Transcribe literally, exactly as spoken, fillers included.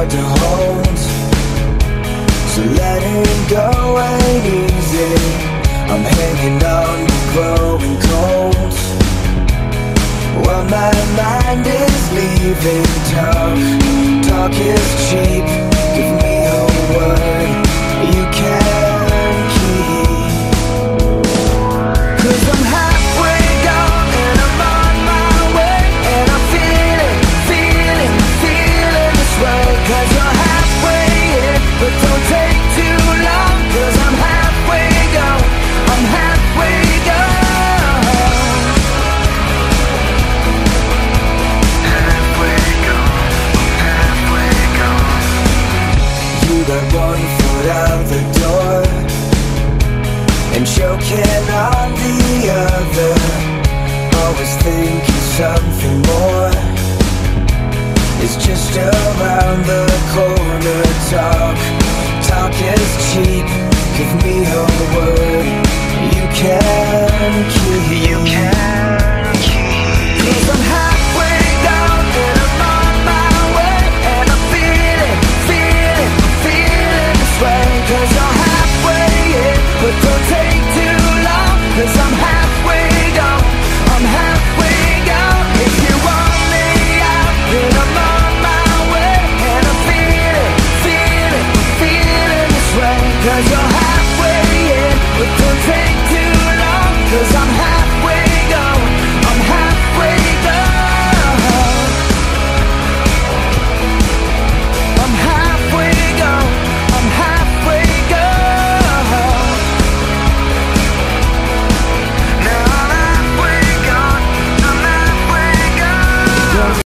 hard to hold, so letting go ain't easy. I'm hanging on to growing cold, while my mind is leaving. Talk, talk is cheap. Give me a word you can keep. 'Cause I'm halfway gone and I'm on my way, and I'm feeling, feeling, feeling this way. 'Cause you're halfway in, but don't take too long. 'Cause I'm halfway gone, I'm halfway gone. Halfway gone, halfway gone. You got one foot out the door and choking on the other, always thinking something more is just around the corner. Talk, talk is cheap. Give me a word you can keep. You can